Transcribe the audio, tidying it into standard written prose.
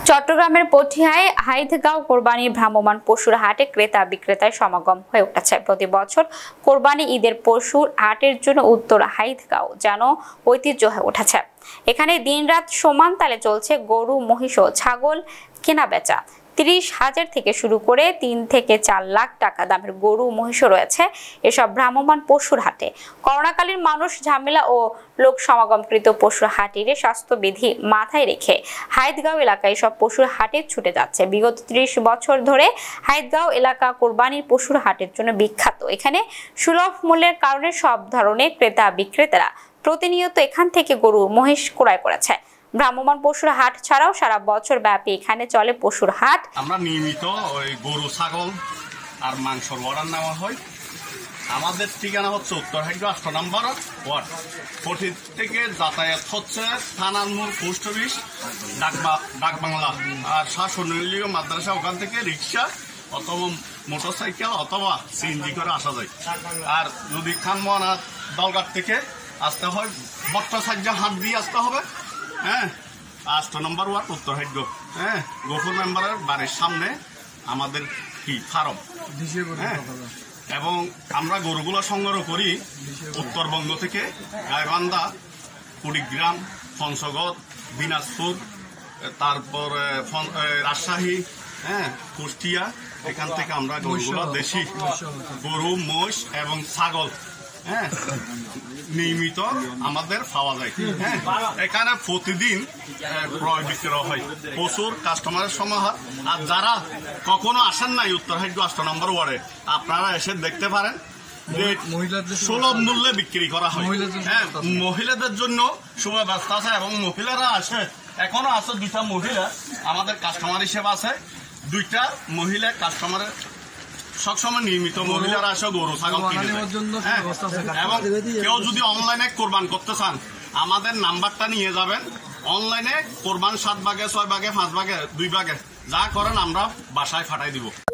চট্টগ্রামের পটিয়ায় হাইদগাঁও কোরবানি ভ্রাম্যমাণ পশুর হাটে ক্রেতা বিক্রেতার সমাগম হয়ে উঠেছে। প্রতি বছর কোরবানি ঈদের পশুর হাটের জন্য উত্তর হাইদগাঁও যেন ঐতিহ্য হয়ে উঠেছে। এখানে দিনরাত সমান তালে চলছে গরু, মহিষ ও ছাগল কেনা বেচা। 30,000 থেকে শুরু করে 3 থেকে 4 লাখ টাকা দামের গরু, মহিষ রয়েছে এসব ভ্রাম্যমাণ পশুর হাটে। করোনাকালীন মানুষ ঝামেলা ও লোক সমাগমকৃত পশুর হাটের স্বাস্থ্যবিধি মাথায় রেখে হাইদগাঁও এলাকায় সব পশুর হাটে ছুটে যাচ্ছে। বিগত 30 বছর ধরে হাইদগাঁও এলাকা কোরবানির পশুর হাটের জন্য বিখ্যাত। এখানে সুলভ মূল্যের কারণে সব ধরনের ক্রেতা বিক্রেতারা প্রতিনিয়ত এখান থেকে গরু, মহিষ ক্রয় করেছে। ভ্রাম্যমাণ পশুর হাট ছাড়াও সারা বছর ব্যাপী এখানে চলে পশুর হাট। আমরা নিয়মিত ওই গরু, ছাগল আর মাংসর অর্ডার নেওয়া হয়। আমাদের ঠিকানা হচ্ছে উত্তর হাইদগাঁও 8 নম্বর ওয়ার্ড। পটি থেকে যাতায়াত হচ্ছে থানার মোড়, পোস্ট অফিস, ডাকবাংলা আর শাসনীয় মাদ্রাসা। ওখান থেকে রিক্সা অথবা মোটরসাইকেল অথবা সিএনজি করে আসা যায়। আর যদি খানমোহনা দলঘাট থেকে আসতে হয়, বট্টা সাজ্জা হাট দিয়ে আসতে হবে। হ্যাঁ, 8 নম্বর ওয়ার্ড, উত্তর হাইদগাঁও। হ্যাঁ, গফুর মেম্বারের বাড়ির সামনে আমাদের কি ফার্ম। হ্যাঁ, এবং আমরা গরুগুলো সংগ্রহ করি উত্তরবঙ্গ থেকে, গাইবান্ধা, কুড়িগ্রাম, পঞ্চগড়, দিনাজপুর, তারপর রাজশাহী, হ্যাঁ, কুষ্টিয়া। এখান থেকে আমরা গরুগুলো, দেশি গরু, মোষ এবং ছাগল, হ্যাঁ, নিয়মিত আমাদের পাওয়া যায়। হ্যাঁ, এখানে প্রতিদিন ক্রয় বিক্রয় হয়, প্রচুর কাস্টমারের সমাহার। আর যারা কখনো আসেন নাই উত্তর হাইদগাঁও 8 নম্বর ওয়ার্ডে, আপনারা এসে দেখতে পারেন যে সুলভ মূল্যে বিক্রি করা হয়। হ্যাঁ, মহিলাদের জন্য সুব্যবস্থা আছে এবং মহিলারা আসে, এখনো আছে 2টা মহিলা আমাদের কাস্টমার হিসেবে আছে। 2টা মহিলা কাস্টমারের সবসময় নিয়মিত মহিলারা আসে গরু, ছাগল কিনে দেয়। এবং কেউ যদি অনলাইনে কোরবান করতে চান, আমাদের নাম্বারটা নিয়ে যাবেন। অনলাইনে কোরবান 7 ভাগে, 6 ভাগে, 5 ভাগে, 2 ভাগে যা করেন আমরা বাসায় পাঠাই দিব।